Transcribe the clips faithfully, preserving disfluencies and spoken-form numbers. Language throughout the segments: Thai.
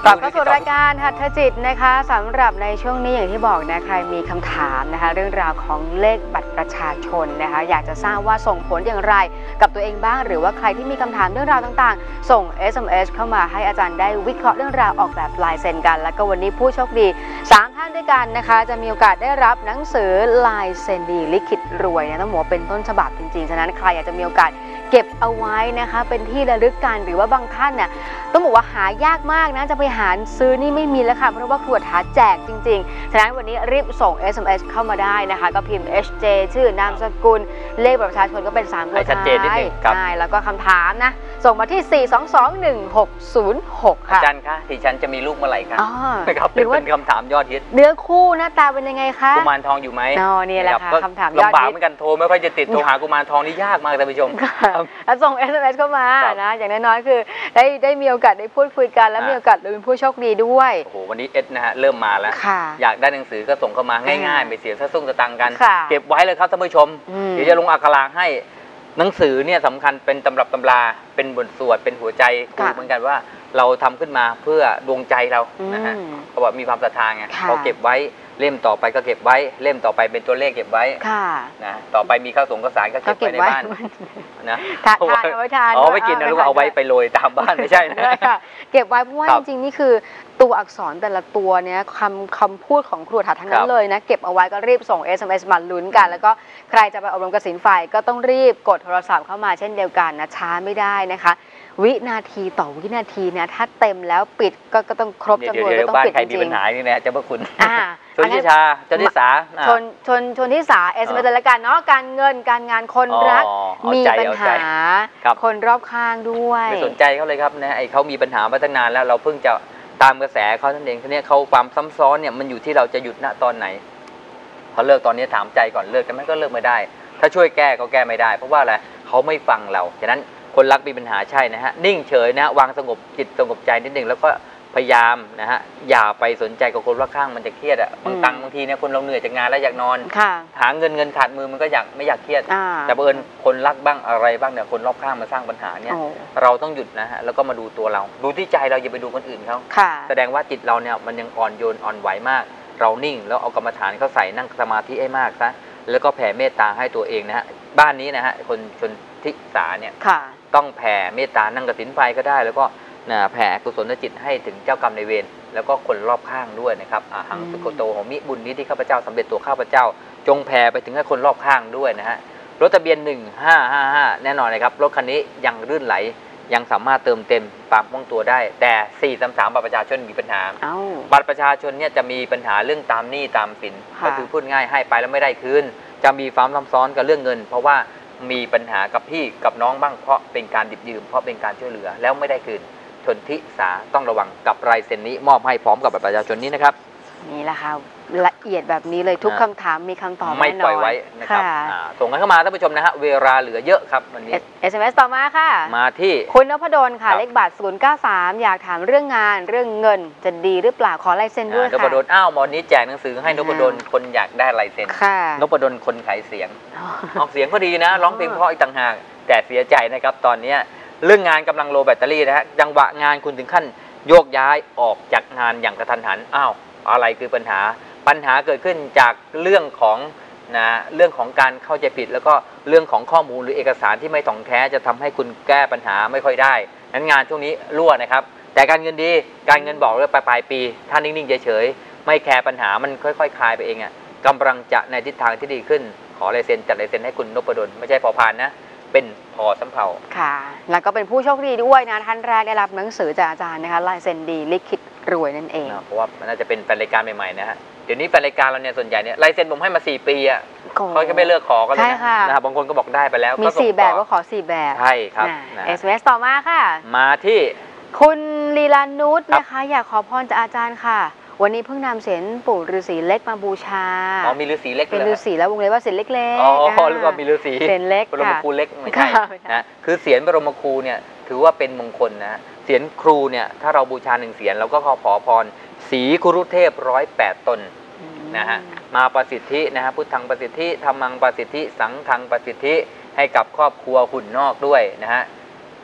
กลับเข้าสู่รายการหัตถจิตนะคะสำหรับในช่วงนี้อย่างที่บอกนะใครมีคำถามนะคะเรื่องราวของเลขบัตรประชาชนนะคะอยากจะทราบว่าส่งผลอย่างไรกับตัวเองบ้างหรือว่าใครที่มีคำถามเรื่องราวต่างๆส่ง เอส เอ็ม เอส เข้ามาให้อาจารย์ได้วิเคราะห์เรื่องราวออกแบบลายเซ็นกันแล้วก็วันนี้ผู้โชคดีสามท่านด้วยกันนะคะจะมีโอกาสได้รับหนังสือลายเซ็นดีลิขิตรวยนะต้องบอกว่าเป็นต้นฉบับจริงๆฉะนั้นใครอยากจะมีโอกาสเก็บเอาไว้นะคะเป็นที่ระลึกกันหรือว่าบางท่านเนี่ยต้องบอกว่าหายากมากนะจะไปหาซื้อนี่ไม่มีแล้วค่ะเพราะว่าครัวถาแจกจริงๆฉะนั้นวันนี้รีบส่ง เอส เอ็ม เอส เข้ามาได้นะคะก็พิมพ์ เอช เจ ชื่อนามสกุลเลขบัตรประชาชนก็เป็นสามตัวท้ายใช่แล้วก็คำถามนะส่งมาที่สี่ สอง สอง หนึ่ง หก ศูนย์ หกค่ะอาจารย์คะที่ฉันจะมีลูกเมื่อไหร่คะนะครับหรือว่าเป็นคำถามยอดฮิตเนื้อคู่หน้าตาเป็นยังไงคะกุมารทองอยู่ไหมอ๋อนี่แหละค่ะคำถามยอดฮิตลำบากเหมือนกันโทรไม่ค่อยจะติดโทรหากุมารทองนี่ยากมากท่านผู้ชมแล้วส่ง เอส เอ็ม เอส เข้ามานะอย่างน้อยๆคือได้ได้มีโอกาสได้พูดคุยกันแล้วมีโอกาสเป็นผู้โชคดีด้วยโอ้โหวันนี้เอสนะฮะเริ่มมาแล้วอยากได้หนังสือก็ส่งเข้ามาง่ายๆไม่เสียสักตุ้งสตังค์กันเก็บไว้เลยครับท่านผู้ชมเดี๋ยวจะลงอักขระให้หนังสือเนี่ยสำคัญเป็นตำรับตำราเป็นบทสวดเป็นหัวใจครูเหมือนกันว่าเราทำขึ้นมาเพื่อดวงใจเรานะฮะเขาบอกมีความศรัทธาไงเขาเก็บไว้เล่มต่อไปก็เก็บไว้เล่มต่อไปเป็นตัวเลขเก็บไว้นะต่อไปมีข้าวสงข้าวสารก็เก็บไว้ในบ้านนะทานเอาไว้ทานเอาไว้กินนะลูกเอาไว้ไปโรยตามบ้านไม่ใช่นะเก็บไว้เพราะว่าจริงๆนี่คือตัวอักษรแต่ละตัวเนี้ยคำคำพูดของครูถาทั้งนั้นเลยนะเก็บเอาไว้ก็รีบส่ง เอส เอ็ม เอส มาลุ้นกันแล้วก็ใครจะไปอบรมกสิณไฟก็ต้องรีบกดโทรศัพท์เข้ามาเช่นเดียวกันนะช้าไม่ได้นะคะวินาทีต่อวินาทีเนี่ยถ้าเต็มแล้วปิดก็ก็ต้องครบจำนวนก็ต้องปิดจริงๆบ้านใครมีปัญหานี่นะเจ้าพระคุณชนทิชาชนทิสาชนชนชนทิสา เอส เอ็ม เอส ละกันเนาะการเงินการงานคนรักมีปัญหาคนรอบข้างด้วยไม่สนใจเขาเลยครับนะไอ้เขามีปัญหามาตั้งนานแล้วเราเพิ่งจะตามกระแสเขาท่านเองทีนี้เขาความซ้ำซ้อนเนี่ยมันอยู่ที่เราจะหยุดณตอนไหนพอเลิกตอนนี้ถามใจก่อนเลิกกันไหมก็เลิกไม่ได้ถ้าช่วยแก้ก็แก้ไม่ได้เพราะว่าอะไรเขาไม่ฟังเราฉะนั้นคนรักมีปัญหาใช่นะฮะนิ่งเฉยนะวางสงบจิตสงบใจนิดหนึ่งแล้วก็พยายามนะฮะอย่าไปสนใจกับคนรอบข้างมันจะเครียดอ่ะบางตังบางทีเนี่ยคนเราเหนื่อยจากงานแล้วอยากนอนหาเงินเงินขาดมือมันก็อยากไม่อยากเครียดแต่บังเอิญคนรักบ้างอะไรบ้างเนี่ยคนรอบข้างมาสร้างปัญหาเนี่ยเราต้องหยุดนะฮะแล้วก็มาดูตัวเราดูที่ใจเราอย่าไปดูคนอื่นเขาแสดงว่าจิตเราเนี่ยมันยังอ่อนโยนอ่อนไหวมากเรานิ่งแล้วเอากรรมฐานเข้าใส่นั่งสมาธิให้มากซะแล้วก็แผ่เมตตาให้ตัวเองนะฮะบ้านนี้นะฮะคนชนทิสาเนี่ยต้องแผ่เมตตานั่งกสิณไฟก็ได้แล้วก็แผ่กุศลจิตให้ถึงเจ้ากรรมในเวรแล้วก็คนรอบข้างด้วยนะครับอาหังสุโกโตโหมิบุญนี้ที่ข้าพเจ้าสำเร็จตัวข้าพเจ้าจงแผ่ไปถึงให้คนรอบข้างด้วยนะฮะรถทะเบียนหนึ่งห้าห้าห้าแน่นอนเลยครับรถคันนี้ยังลื่นไหลยังสามารถเติมเต็มปากม่วงตัวได้แต่สี่สามสามบัตรประชาชนมีปัญหาบัตรประชาชนเนี่ยจะมีปัญหาเรื่องตามหนี้ตามสินก็คือพูดง่ายให้ไปแล้วไม่ได้คืนจะมีความซับซ้อนกับเรื่องเงินเพราะว่ามีปัญหากับพี่กับน้องบ้างเพราะเป็นการดิบยืมเพราะเป็นการช่วยเหลือแล้วไม่ได้คืนชนทิสาต้องระวังกับลายเซ็นนี้มอบให้พร้อมกับบัตรประชาชนนี้นะครับนี่แหละค่ะละเอียดแบบนี้เลยทุกคำถามมีคำตอบแน่นอนไม่ปล่อยไว้นะครับส่งกันเข้ามาท่านผู้ชมนะฮะเวลาเหลือเยอะครับวันนี้เอส เอ็ม เอส ต่อมาค่ะมาที่คุณนพดลค่ะเลขบัตรศูนย์ เก้า สามอยากถามเรื่องงานเรื่องเงินจะดีหรือเปล่าขอลายเซ็นด้วยค่ะนพดลอ้าววันนี้แจกหนังสือให้นพดลคนอยากได้ลายเซ็นนพดลคนขายเสียงออกเสียงก็ดีนะร้องเพลงเพราะอีกต่างหากแต่เสียใจนะครับตอนนี้เรื่องงานกำลังโลแบตเตอรี่นะฮะจังหวะงานคุณถึงขั้นโยกย้ายออกจากงานอย่างกระทันหันอ้าวอะไรคือปัญหาปัญหาเกิดขึ้นจากเรื่องของนะเรื่องของการเข้าใจผิดแล้วก็เรื่องของข้อมูลหรือเอกสารที่ไม่ถ่องแท้จะทำให้คุณแก้ปัญหาไม่ค่อยได้นั้นงานช่วงนี้รั่วนะครับแต่การเงินดีการเงินบอกเลยปลายปลายปีถ้านิ่งๆเฉยๆไม่แคร์ปัญหามันค่อยๆคลายไปเองอ่ะกำลังจะในทิศทางที่ดีขึ้นขอลายเซ็นจัดลายเซ็นให้คุณนพดลไม่ใช่พอพานนะเป็นพอสำเภาค่ะแล้วก็เป็นผู้โชคดีด้วยนะท่านแรกได้รับหนังสือจากอาจารย์นะคะลายเซ็นดีลิขิตรวยนั่นเองเพราะว่ามันน่าจะเป็นแฟนรายการใหม่ๆนะฮะเดี๋ยวนี้แฟนรายการเราเนี่ยส่วนใหญ่เนี่ยลายเซ็นผมให้มาสี่ปีอ่ะเขาจะไม่เลิกขอกันเลยนะครับบางคนก็บอกได้ไปแล้วมีสี่แบบก็ขอสี่แบบใช่ครับเอส เอ็ม เอส ต่อมาค่ะมาที่คุณลีลานุชนะคะอยากขอพรจากอาจารย์ค่ะวันนี้เพิ่งนำเศียรปู่ฤาษีเล็กมาบูชาอ๋อมีฤาษีเล็กเป็นฤาษีแล้ววงเล็บว่าเศียรเล็กๆอ๋อหรือว่ามีฤาษีเศียรเล็กบรมครูเล็กไม่ใช่นะคือเศียรบรมครูเนี่ยถือว่าเป็นมงคลนะเศียรครูเนี่ยถ้าเราบูชาหนึ่งเศียรเราก็ขอขอพรศรีคุรุเทพร้อยแปดตนนะฮะมาประสิทธินะฮะพุทธังประสิทธิธรรมังประสิทธิสังฆังประสิทธิให้กับครอบครัวหุ่นนอกด้วยนะฮะนะ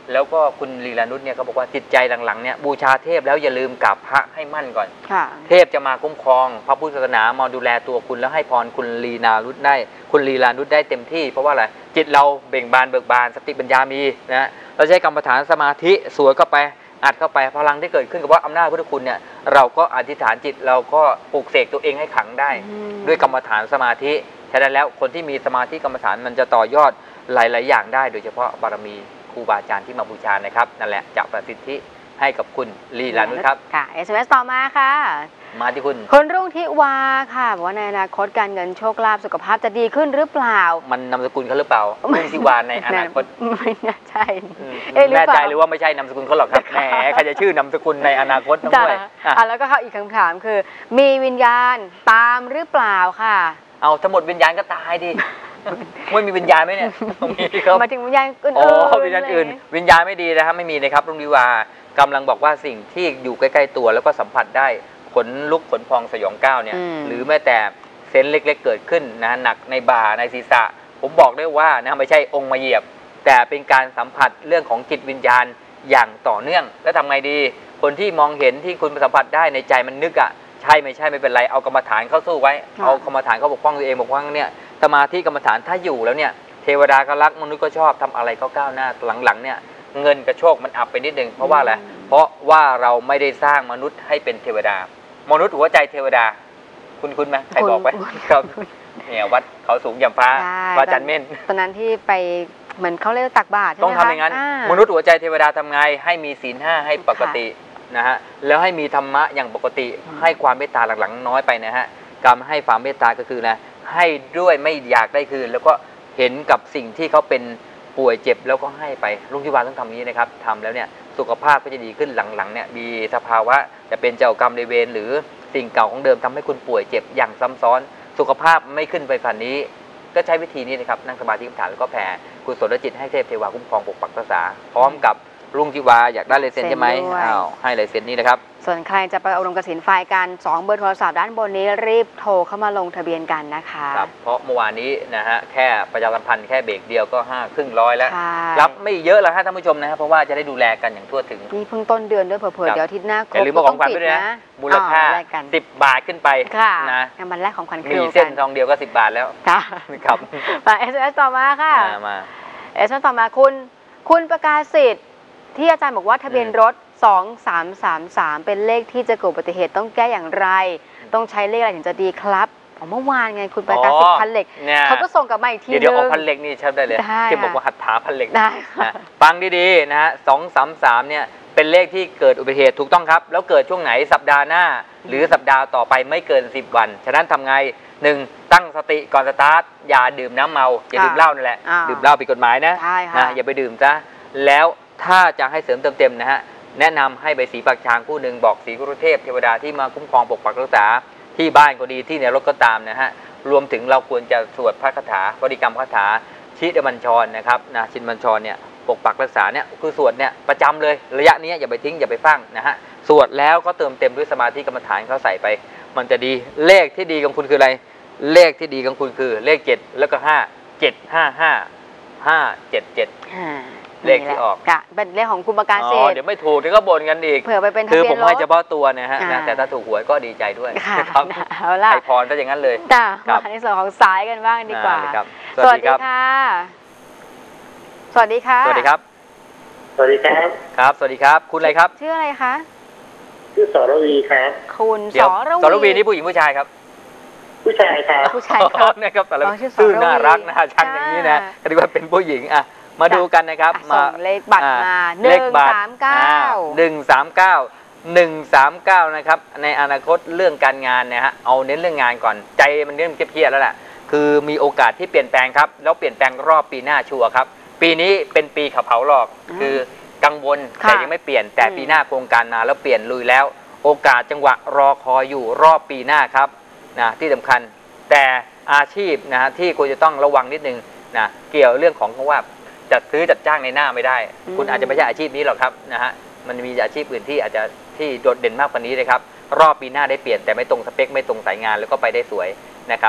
แล้วก็คุณลีลานุชเนี่ยเขาบอกว่าจิตใจหลังๆเนี่ยบูชาเทพแล้วอย่าลืมกราบพระให้มั่นก่อนเทพจะมาคุ้มครองพระพุทธศาสนามาดูแลตัวคุณแล้วให้พรคุณลีลานุชได้คุณลีลานุชได้เต็มที่เพราะว่าอะไรจิตเราเบ่งบานเบิกบานสติปัญญามีนะเราใช้กรรมฐานสมาธิสวดเข้าไปอัดเข้าไปพลังที่เกิดขึ้นกับว่าอำนาจพุทธคุณเนี่ยเราก็อธิษฐานจิตเราก็ปลุกเสกตัวเองให้ขังได้ด้วยกรรมฐานสมาธิฉะนั้นแล้วคนที่มีสมาธิกรรมฐานมันจะต่อยอดหลายๆอย่างได้โดยเฉพาะบารมีครูบาอาจารย์ที่มาบูชานะครับนั่นแหละจะประสิทธิให้กับคุณลีลานุชครับค่ะ เอส เอ็ม เอส ต่อมาค่ะมาที่คุณคนรุ่งทิวาค่ะบอกว่าในอนาคตการเงินโชคลาภสุขภาพจะดีขึ้นหรือเปล่ามันนามสกุลเขาหรือเปล่ารุ่งทิวาในอนาคตไม่น่าใช่แน่ใจหรือว่าไม่ใช่นามสกุลเขาหรอกครับแหมใครจะชื่อนามสกุลในอนาคตด้วยอ่ะแล้วก็เข้าอีกคำถามคือมีวิญญาณตามหรือเปล่าค่ะเอาทั้งหมดวิญญาณก็ตายดิไม่มีวิญญาณไหมเนี่ยมีครับมาถึงวิญญาณอื่นๆอ๋อวิญญาณอื่นวิญญาณไม่ดีนะครับไม่มีนะครับรุ่งทิวากำลังบอกว่าสิ่งที่อยู่ใกล้ๆตัวแล้วก็สัมผัสได้ขนลุกขนพองสยองก้าวเนี่ยหรือแม้แต่เซนเล็กๆเกิดขึ้นนะหนักในบ่าในศีรษะผมบอกได้ว่านะไม่ใช่องค์มาเหยียบแต่เป็นการสัมผัสเรื่องของจิตวิญญาณอย่างต่อเนื่องแล้วทำไงดีคนที่มองเห็นที่คุณสัมผัสได้ในใจมันนึกอ่ะใช่ไม่ใช่ไม่เป็นไรเอากรรมฐานเข้าสู้ไว้เอากรรมฐานเข้าปกป้องตัวเองปกป้องเนี่ยสมาธิกรรมฐานถ้าอยู่แล้วเนี่ยเทวดาก็รักมนุษย์ก็ชอบทำอะไรก็ก้าวหน้าหลังๆเนี่ยเงินกระโชกมันอับไปนิดนึงเพราะว่าอะไรเพราะว่าเราไม่ได้สร้างมนุษย์ให้เป็นเทวดามนุษย์หัวใจเทวดาคุณคุณไหมใครบอกไว้ครับเนี่ยวัดเขาสูงยำฟ้าวัดจันเม่นตอนนั้นที่ไปเหมือนเขาเรียกตักบาตรต้องทำอย่างนั้นมนุษย์หัวใจเทวดาทำไงให้มีศีลห้าให้ปกตินะฮะแล้วให้มีธรรมะอย่างปกติให้ความเมตตาหลังๆน้อยไปนะฮะการให้ความเมตตาก็คือนะให้ด้วยไม่อยากได้คืนแล้วก็เห็นกับสิ่งที่เขาเป็นป่วยเจ็บแล้วก็ให้ไปรุ่งทิวาต้องทำนี้นะครับทำแล้วเนี่ยสุขภาพก็จะดีขึ้นหลังๆเนี่ยมีสภาวะจะเป็นเจ้ากรรมในเวรหรือสิ่งเก่าของเดิมทำให้คุณป่วยเจ็บอย่างซ้ำซ้อนสุขภาพไม่ขึ้นไปฝันนี้ก็ใช้วิธีนี้นะครับนั่งสมาธิกรรมฐานแล้วก็แผ่กุศลจิตให้เทพเทวาคุ้มครองปกปักรักษาพร้อมกับรุ่งทิวาอยากได้ลายเซ็นใช่ไหมอ้าวให้ลายเซ็นนี้นะครับส่วนใครจะไปอบรมกสิณไฟกันสองเบอร์โทรศัพท์ด้านบนนี้รีบโทรเข้ามาลงทะเบียนกันนะคะครับเพราะเมื่อวานนี้นะฮะแค่ประชาสัมพันธ์แค่เบรกเดียวก็ห้าครึ่งร้อยแล้วรับไม่เยอะแล้วฮะท่านผู้ชมนะครับเพราะว่าจะได้ดูแลกันอย่างทั่วถึงนี่เพิ่งต้นเดือนด้วยเผลอๆเดี๋ยวอาทิตย์หน้าครบหรือมาของขวัญด้วยนะมูลค่าสิบบาทขึ้นไปนะมันแรกของขวัญมีเส้นทองเดียวก็สิบบาทแล้วค่ะครับมาเอสเอสต่อมาค่ะมาเอสเอสต่อมาคุณคุณประกาศสิทธิ์ที่อาจารย์บอกว่าทะเบียนรถสองสามสามสามเป็นเลขที่จะเกิดอุบัติเหตุต้องแก้อย่างไรต้องใช้เลขอะไรถึงจะดีครับเมื่อวานไงคุณประกาศสิทธิ์พันเหล็กเขาก็ส่งกลับมาอีกทีนึงเดี๋ยวเอาพันเหล็กนี่ใช้ได้เลยที่บอกว่าหัตถาพันเหล็กได้ฟังดีๆนะฮะสองสามสามเนี่ยเป็นเลขที่เกิดอุบัติเหตุถูกต้องครับแล้วเกิดช่วงไหนสัปดาห์หน้าหรือสัปดาห์ต่อไปไม่เกินสิบวันฉะนั้นทำไงหนึ่งตั้งสติก่อนสตาร์ทอย่าดื่มน้ำเมาอย่าดื่มเหล้านั่นแหละดื่มเหล้าผิดกฎหมายนะนะอย่าไปดื่มซะแล้วถ้าจะให้เสริมเติมเต็มนะฮะแนะนำให้ไปสีปากช้างคู่หนึ่งบอกสีกุรุเทพเทวดาที่มาคุ้มครองปกปักรักษาที่บ้านก็ดีที่ในรถก็ตามนะฮะรวมถึงเราควรจะสวดพระคาถาบริกรรมคาถาชิดบัญชรนะครับนะชินบัญชรเนี่ยปกปักรักษาเนี่ยคือสวดเนี่ยประจำเลยระยะนี้อย่าไปทิ้งอย่าไปฟังนะฮะสวดแล้วก็เติมเต็มด้วยสมาธิกรรมฐานเขาใส่ไปมันจะดีเลขที่ดีของคุณคืออะไรเลขที่ดีของคุณคือเลขเจ็ดแล้วก็ห้าเจ็ดห้าห้าห้าเจ็ดเจ็ดเลขที่ออกเป็นเลขของคุณประกาศเสร็จเดี๋ยวไม่ถูกเดี๋ยวก็บ่นกันอีกเผื่อไปเป็นทะเบียนรถคือผมให้เฉพาะตัวนะฮะแต่ถ้าถูกหวยก็ดีใจด้วยนะครับเอาล่ะให้พรซะอย่างนั้นเลยมาในส่วนของสายกันบ้างดีกว่าสวัสดีค่ะสวัสดีค่ะสวัสดีครับสวัสดีครับครับสวัสดีครับคุณอะไรครับชื่ออะไรคะชื่อสรวีครับคุณสรวีสรวีนี่ผู้หญิงผู้ชายครับผู้ชายครับผู้ชายครับนะครับสรวีชื่อน่ารักนะช่างอย่างนี้นะเรียกว่าเป็นผู้หญิงอ่ะมาดูกันนะครับมาเลขบัตรมาหนึ่งสามเก้าหนึ่งสามเก้าหนึ่งสามเก้านะครับในอนาคตเรื่องการงานนะฮะเอาเน้นเรื่องงานก่อนใจมันเริ่มเครียดแล้วแหละคือมีโอกาสที่เปลี่ยนแปลงครับแล้วเปลี่ยนแปลงรอบปีหน้าชัวร์ครับปีนี้เป็นปีขับเผาหลอกคือกังวลแต่ยังไม่เปลี่ยนแต่ปีหน้าโครงการมาแล้วเปลี่ยนลุยแล้วโอกาสจังหวะรอคอยอยู่รอบปีหน้าครับนะที่สำคัญแต่อาชีพนะฮะที่ควรจะต้องระวังนิดนึงนะเกี่ยวเรื่องของคำว่าจัดซื้อจัดจ้างในหน้าไม่ได้คุณอาจจะไม่ใช่อาชีพนี้หรอกครับนะฮะมันมีอาชีพอื่นที่อาจจะที่โดดเด่นมากกว่านี้เลยครับรอบปีหน้าได้เปลี่ยนแต่ไม่ตรงสเปคไม่ตรงสายงานแล้วก็ไปได้สวยนะครับ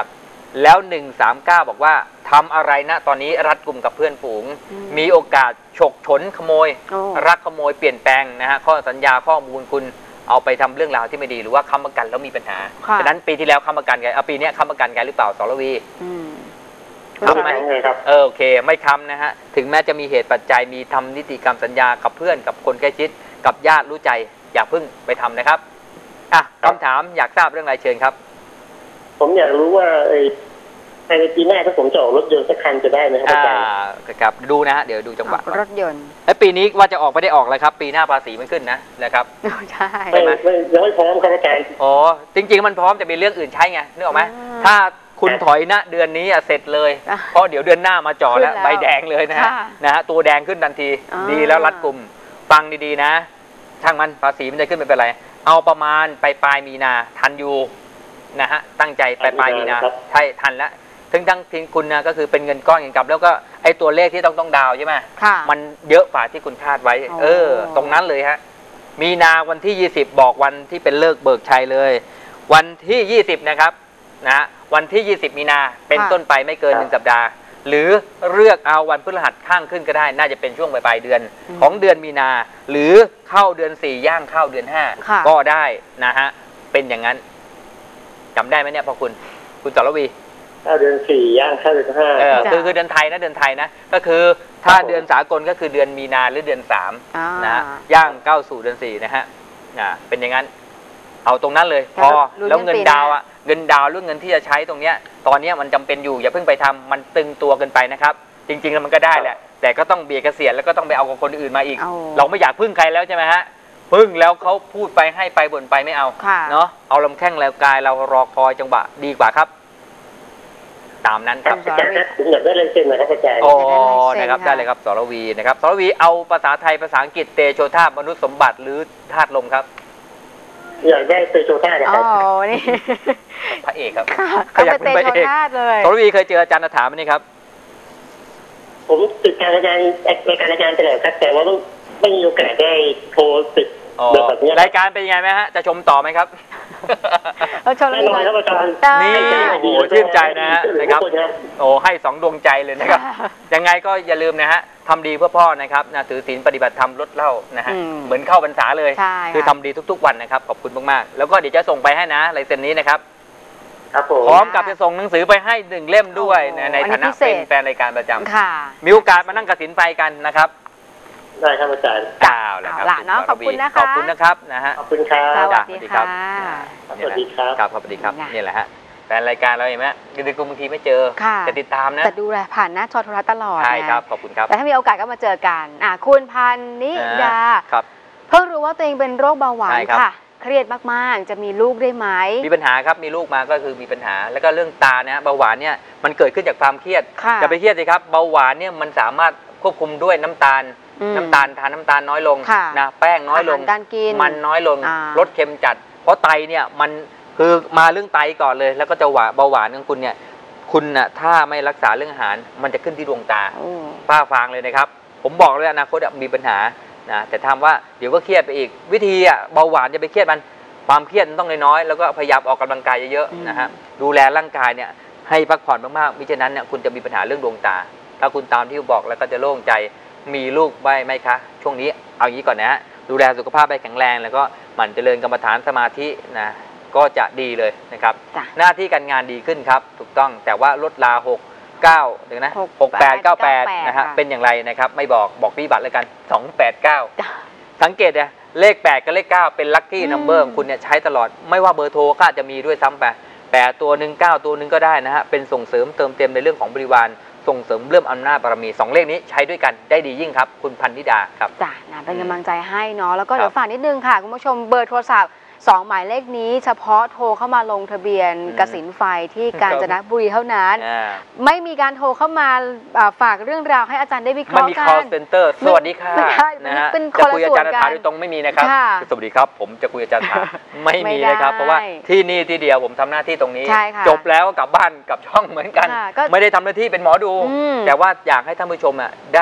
แล้วหนึ่งสามเก้าบอกว่าทำอะไรนะตอนนี้รัดกุมกับเพื่อนฝูงมีโอกาสฉกฉนขโมยรักขโมยเปลี่ยนแปลงนะฮะข้อสัญญาข้อมูลคุณเอาไปทำเรื่องราวที่ไม่ดีหรือว่าค้ำประกันแล้วมีปัญหาฉะนั้นปีที่แล้วค้ำประกันกันเอาปีนี้ค้ำประกันกันหรือเปล่าสรวีค้ำไหมเออโอเคไม่ค้ำนะฮะถึงแม้จะมีเหตุปัจจัยมีทำนิติกรรมสัญญากับเพื่อนกับคนใกล้ชิดกับญาติรู้ใจอย่าเพิ่งไปทำนะครับอ่ะคำถามอยากทราบเรื่องอะไรเชิญครับผมอยากรู้ว่าภายในปีหน้าถ้าผมจะออกรถยนต์สักคันจะได้ไหมครับอาจารย์ครับดูนะฮะเดี๋ยวดูจังหวะรถยนต์แล้วปีนี้ว่าจะออกไม่ได้ออกเลยครับปีหน้าภาษีมันขึ้นนะนะครับใช่ไหมยังไม่พร้อมครับอาจารย์อ๋อจริงๆมันพร้อมแต่มีเรื่องอื่นใช้ไงนึกออกไหมถ้าคุณถอยณเดือนนี้เสร็จเลยเพราะเดี๋ยวเดือนหน้ามาจ่อแล้วใบแดงเลยนะฮะนะฮะตัวแดงขึ้นทันทีดีแล้วรัดกุมฟังดีๆนะช่างมันภาษีมันจะขึ้นไม่เป็นไรเอาประมาณปลายปลายมีนาทันอยู่นะฮะตั้งใจปลายปลายมีนาใช่ทันแล้วถึงทั้งทีคุณนะก็คือเป็นเงินก้อนเงินกลับแล้วก็ไอ้ตัวเลขที่ต้องต้องดาวใช่ไหมมันเยอะกว่าที่คุณคาดไว้เออตรงนั้นเลยฮะมีนาวันที่ยี่สิบบอกวันที่เป็นเลิกเบิกชัยเลยวันที่ยี่สิบนะครับนะวันที่ยี่สิบมีนาเป็นต้นไปไม่เกินหนึ่งสัปดาห์หรือเลือกเอาวันพฤหัสข้างขึ้นก็ได้น่าจะเป็นช่วงปลายเดือนของเดือนมีนาหรือเข้าเดือนสี่ย่างเข้าเดือนห้าก็ได้นะฮะเป็นอย่างนั้นจำได้ไหมเนี่ยพอคุณคุณสรวีเข้าเดือนสี่ย่างเข้าเดือนห้าเออคือคือเดือนไทยนะเดือนไทยนะก็คือถ้าเดือนสากลก็คือเดือนมีนาหรือเดือนสามนะย่างเข้าสู่เดือนสี่นะฮะอ่าเป็นอย่างนั้นเอาตรงนั้นเลยพอแล้วเงินดาวอ่ะเงินดาวหรือเงินที่จะใช้ตรงเนี้ยตอนนี้มันจำเป็นอยู่อย่าเพิ่งไปทำมันตึงตัวเกินไปนะครับจริงๆแล้วมันก็ได้แหละแต่ก็ต้องเบียดเกษียณแล้วก็ต้องไปเอากับคนอื่นมาอีกเราไม่อยากพึ่งใครแล้วใช่ไหมฮะพึ่งแล้วเขาพูดไปให้ไปบ่นไปไม่เอาเนาะเอาลำแข้งแล้วกายเรารอคอยจังหวะดีกว่าครับตามนั้นครับอาจารย์ครับผมอยากได้ลายเซ็นนะครับอาจารย์โอ้นะครับได้เลยครับสรวีนะครับสรวีเอาภาษาไทยภาษาอังกฤษเตโชธามนุษย์สมบัติหรือธาตุลมครับอยากได้เตโชธาครับอ๋อนี่พระเอกครับเขาอยากเป็นพระเอกสรวีเคยเจออาจารย์ถามไหมนี่ครับผมติดตามอาจารย์ในการอาจารย์ตลอดครับแต่ว่าไม่มีโอกาสได้โทรติดแบบนี้รายการเป็นยังไงไหมฮะจะชมต่อไหมครับเราชมแล้วครับอาจารย์นี่โอ้โหชื่นใจนะฮะนะครับโอ้ให้สองดวงใจเลยนะครับยังไงก็อย่าลืมนะฮะทำดีเพื่อพ่อนะครับนะถือศีลปฏิบัติธรรมลดเหล้านะฮะเหมือนเข้าพรรษาเลยคือทำดีทุกๆวันนะครับขอบคุณมากๆแล้วก็เดี๋ยวจะส่งไปให้นะลายเซ็นนี้นะครับพร้อมกับจะส่งหนังสือไปให้หนึ่งเล่มด้วยในฐานะเป็นแฟนรายการประจำมีโอกาสมานั่งกสิณไฟกันนะครับได้ครับอาจารย์จ้าแล้วครับเนาะขอบคุณนะคะขอบคุณนะครับนะฮะขอบคุณครับสวัสดีครับสวัสดีครับครับสวัสดีครับนี่แหละฮะแฟนรายการเราเห็นไหมคือดึกบางทีไม่เจอจะติดตามนะแต่ดูแลผ่านหน้าจอโทรทัศน์ตลอดใช่ครับขอบคุณครับแต่ถ้ามีโอกาสก็มาเจอกันอ่ะคุณพันนิดาครับเพิ่งรู้ว่าตัวเองเป็นโรคเบาหวานค่ะเครียดมากๆจะมีลูกได้ไหมมีปัญหาครับมีลูกมาก็คือมีปัญหาแล้วก็เรื่องตาเนี่ยเบาหวานเนี่ยมันเกิดขึ้นจากความเครียดจะไปเครียดสิครับเบาหวานเนี่ยมันสามารถควบคุมด้วยน้ำตาลน้ำตาลทานน้ำตาลน้อยลงนะแป้งน้อยลงมันน้อยลงลดเค็มจัดเพราะไตเนี่ยมันคือมาเรื่องไตก่อนเลยแล้วก็จะหวานเบาหวานของคุณเนี่ยคุณน่ะถ้าไม่รักษาเรื่องอาหารมันจะขึ้นที่ดวงตาป้าฟังเลยนะครับผมบอกเลยอนาคตมีปัญหานะแต่ถามว่าเดี๋ยวก็เครียดไปอีกวิธีอ่ะเบาหวานจะไปเครียดมันความเครียดต้องน้อยๆแล้วก็พยายามออกกำลังกายเยอะๆนะฮะดูแลร่างกายเนี่ยให้พักผ่อนมากๆมิฉะนั้นเนี่ยคุณจะมีปัญหาเรื่องดวงตาถ้าคุณตามที่บอกแล้วก็จะโล่งใจมีลูกได้ไหมคะช่วงนี้เอางี้ก่อนนะฮะดูแลสุขภาพให้แข็งแรงแล้วก็หมั่นเจริญกรรมฐานสมาธินะก็จะดีเลยนะครับหน้าที่การงานดีขึ้นครับถูกต้องแต่ว่าลดลาหกเก้าเดี๋ยวนะหกแปดเก้าแปดนะฮะเป็นอย่างไรนะครับไม่บอกบอกพี่บัตรแล้วกันสองแปดเก้าสังเกตเนี่ยเลขแปดกับเลขเก้าเป็นลัคกี้นัมเบอร์ของคุณเนี่ยใช้ตลอดไม่ว่าเบอร์โทรก็อาจจะมีด้วยซ้ำไปแปดตัวหนึ่งเก้าตัวหนึ่งก็ได้นะฮะเป็นส่งเสริมเติมเต็มในเรื่องของบริวารส่งเสริมเรื่องอำนาจบารมีสองเลขนี้ใช้ด้วยกันได้ดียิ่งครับคุณพันธิดาครับจ้ะนะเป็นกำลังใจให้เนาะแล้วก็เดี๋ยวฝากนิดนึงค่ะคุณผู้ชมเบอร์โทรศัพท์สองหมายเลขนี้เฉพาะโทรเข้ามาลงทะเบียนกสิณไฟที่กาญจนบุรีเท่านั้นไม่มีการโทรเข้ามาฝากเรื่องราวให้อาจารย์ได้วิเคราะห์กันไม่มี call center สวัสดีค่ะนะฮะจะคุยอาจารย์ถาโดยตรงไม่มีนะครับสวัสดีครับผมจะคุยอาจารย์ถาไม่มีนะครับเพราะว่าที่นี่ที่เดียวผมทำหน้าที่ตรงนี้จบแล้วกลับบ้านกับช่องเหมือนกันไม่ได้ทำหน้าที่เป็นหมอดูแต่ว่าอยากให้ท่านผู้ชมอ่ะได้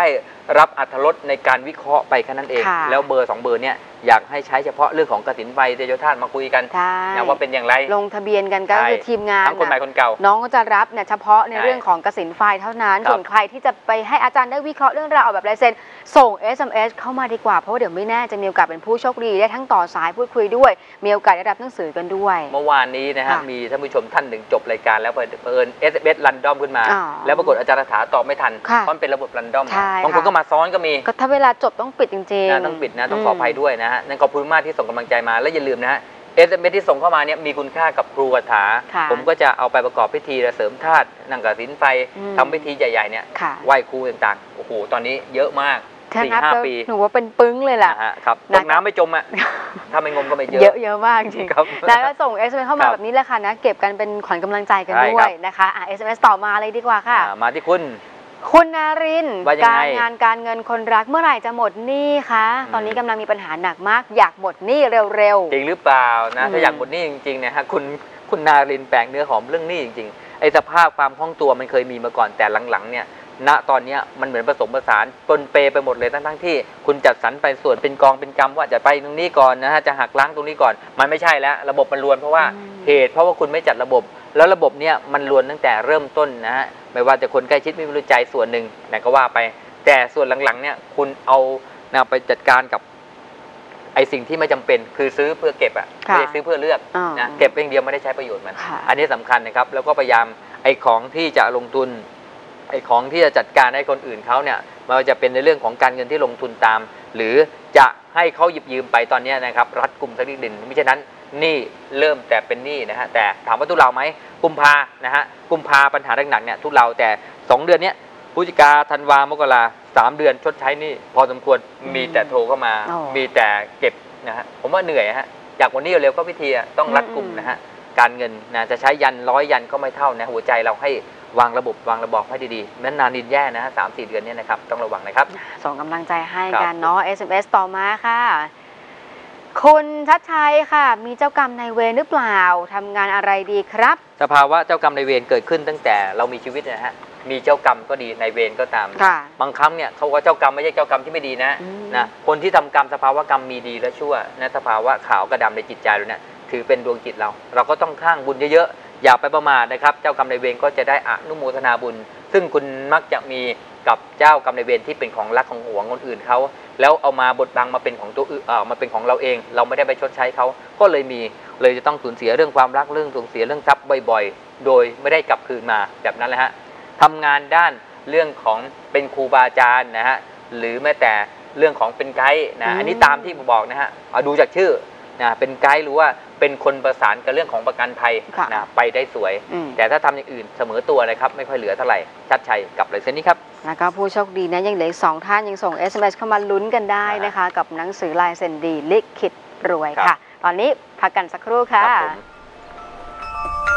รับอรรถรสในการวิเคราะห์ไปแค่นั้นเองแล้วเบอร์สองเบอร์เนี่ยอยากให้ใช้เฉพาะเรื่องของกสินไฟเตโชธาตุมาคุยกันนะว่าเป็นอย่างไรลงทะเบียนกันก็คือทีมงานทั้งคนใหม่คนเก่าน้องก็จะรับเนี่ยเฉพาะในเรื่องของกสินไฟเท่านั้นส่วนใครที่จะไปให้อาจารย์ได้วิเคราะห์เรื่องราวเอาแบบลายเซ็นส่ง เอส เอ็ม เอส เข้ามาดีกว่าเพราะว่าเดี๋ยวไม่แน่จะมีโอกาสเป็นผู้โชคดีได้ทั้งต่อสายพูดคุยด้วยมีโอกาสได้รับหนังสือกันด้วยเมื่อวานนี้นะฮะมีท่านผู้ชมท่านหนึ่งจบรายการแล้วเปิด เอส เอ็ม เอส รันดอมขึ้นมาแล้วปรากฏอาจารย์ถาตอบไม่ทันเพราะมันเป็นระบบรันดอมบางคนก็มาซ้อนก็มีก็ถ้าเวลาจบต้องปิดจริงๆต้องปิดนะต้องขออภัยด้วยนะฮะนั่นขอบคุณมากที่ส่งกำลังใจมาและอย่าลืมนะฮะ เอส เอ็ม เอส ที่ส่งเข้ามาเนี่ยมีคุณค่ากับครูคาถาผมก็จะเอาไปประกอบพิธีเสริมธาตุนั่งกสินไฟทำพิธีใหญ่ๆเนี่ยไหว้ครูต่างๆโอ้โหตอนนี้เยอะมากสี่ห้าปีหนูว่าเป็นปึ้งเลยแหละครับตกน้ำไม่จมอ่ะถ้าไม่งมก็ไม่เยอะเยอะเยอะมากจริงแล้วก็ส่ง เอส เอ็ม เอส เข้ามาแบบนี้แหละค่ะนะเก็บกันเป็นขวัญกำลังใจกันด้วยนะคะอ่ะ เอส เอ็ม เอส ต่อมาเลยดีกว่าค่ะมาที่คุณคุณนารินการงานการเงินคนรักเมื่อไหร่จะหมดหนี้คะตอนนี้กำลังมีปัญหาหนักมากอยากหมดหนี้เร็วๆจริงหรือเปล่านะถ้าอยากหมดหนี้จริงๆเนี่ยฮะคุณคุณนารินแปลงเนื้อหอมเรื่องหนี้จริงๆไอ้สภาพความคล่องตัวมันเคยมีมาก่อนแต่หลังๆเนี่ยณตอนนี้มันเหมือนผสมผสานปนเปไปหมดเลยทั้งๆที่คุณจัดสรรไปส่วนเป็นกองเป็นกำว่าจะไปตรงนี้ก่อนนะฮะจะหักล้างตรงนี้ก่อนมันไม่ใช่แล้วระบบมันรวนเพราะว่าเหตุเพราะว่าคุณไม่จัดระบบแล้วระบบเนี่ยมันรวนตั้งแต่เริ่มต้นนะฮะไม่ว่าจะคนใกล้ชิดไม่รู้ใจส่วนหนึ่งแต่ก็ว่าไปแต่ส่วนหลังๆเนี่ยคุณเอานะไปจัดการกับไอสิ่งที่ไม่จำเป็นคือซื้อเพื่อเก็บอ่ะไม่ได้ซื้อเพื่อเลือกนะเก็บเองเดียวไม่ได้ใช้ประโยชน์มันอันนี้สำคัญนะครับแล้วก็พยายามไอของที่จะลงทุนไอของที่จะจัดการให้คนอื่นเขาเนี่ยมันจะเป็นในเรื่องของการเงินที่ลงทุนตามหรือจะให้เขาหยิบยืมไปตอนนี้นะครับรัดกุมสักนิดหนึ่งมิฉะนั้นหนี้เริ่มแต่เป็นหนี้นะฮะแต่ถามว่าทุเราไหมกุมภานะฮะกุมภาปัญหาหนักๆเนี่ยทุเราแต่สองเดือนเนี้ยพฤศจิกาธันวามกราสามเดือนชดใช้หนี้พอสมควรมีแต่โทรเข้ามามีแต่เก็บนะฮะผมว่าเหนื่อยฮะอยากวันนี้เร็วก็พิธีต้องรัดกุมนะฮะการเงินนะจะใช้ยันร้อยยันก็ไม่เท่านะหัวใจเราให้วางระบบวางระบบให้ดีๆแม้นานนินแย่นะฮะสามสี่เดือนนี้นะครับต้องระวังนะครับส่งกำลังใจให้กันเนาะ เอส เอ็ม เอส ต่อมาค่ะคุณชัดชัยค่ะมีเจ้ากรรมนายเวรหรือเปล่าทำงานอะไรดีครับสภาวะเจ้ากรรมนายเวรเกิดขึ้นตั้งแต่เรามีชีวิตนะฮะมีเจ้ากรรมก็ดีนายเวรก็ตามบางครั้งเนี่ยเขาว่าเจ้ากรรมไม่ใช่เจ้ากรรมที่ไม่ดีนะนะคนที่ทำกรรมสภาวะกรรมมีดีและชั่วนะสภาวะขาวกับดำในจิตใจเราเนี่ยถือเป็นดวงจิตเราเราก็ต้องข้างบุญเยอะๆอย่าไปประมาทนะครับเจ้ากรรมนายเวรก็จะได้อนุโมทนาบุญซึ่งคุณมักจะมีกับเจ้ากรรมนายเวรที่เป็นของรักของหวงคนอื่นเขาแล้วเอามาบดบังมาเป็นของตัวอื่นเออมาเป็นของเราเองเราไม่ได้ไปชดใช้เขาก็เลยมีเลยจะต้องสูญเสียเรื่องความรักเรื่องสูญเสียเรื่องทรัพย์บ่อยๆโดยไม่ได้กลับคืนมาแบบนั้นแหละฮะทำงานด้านเรื่องของเป็นครูบาอาจารย์นะฮะหรือแม้แต่เรื่องของเป็นไกด์นะอันนี้ตามที่ผมบอกนะฮะเอาดูจากชื่อนะเป็นไกด์หรือว่าเป็นคนประสานกับเรื่องของประกันภัยนะไปได้สวยแต่ถ้าทำอย่างอื่นเสมอตัวนะครับไม่ค่อยเหลือเท่าไหร่ชัดชัยกับเลยเส้นนี้ครับแล้วก็ผู้โชคดีนะยังเหลือสองท่านยังส่ง เอส เอ็ม เอส เข้ามาลุ้นกันได้นะคะกับหนังสือลายเซ็นดีลิขิตรวยค่ะตอนนี้พักกันสักครู่ค่ะ